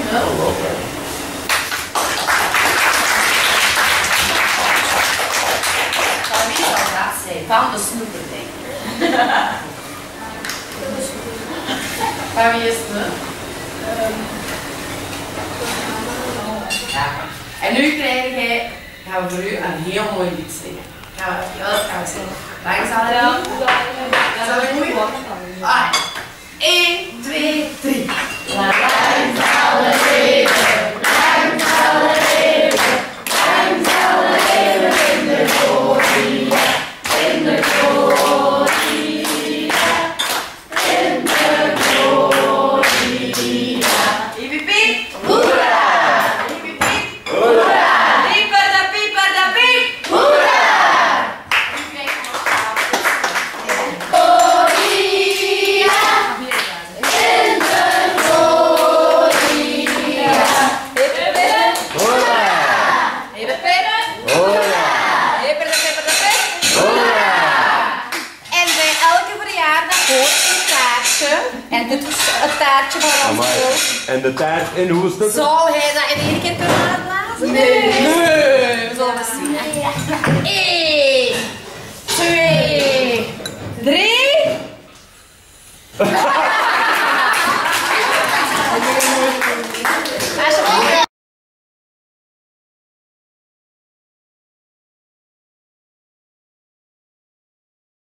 Wie zal dat zijn? Van de snoeper, denk ik. Van wie is het? Ja. En nu gaan we voor u een heel mooi lied zingen. Gaan we zingen. Lang zal het dan? Zal ik goed? 1, 2, 3. Lang zal het leven, lang zal het leven, lang zal het leven in de gloria, in de gloria, in de gloria. Hiep hiep, hoera! Hiep hiep, hoera! Pieper da piep, hoera! En dit is het taartje van ons. En de taart in hoe stukken? Zal hij dat in één keer kunnen uitblazen? Nee. We zullen het zien.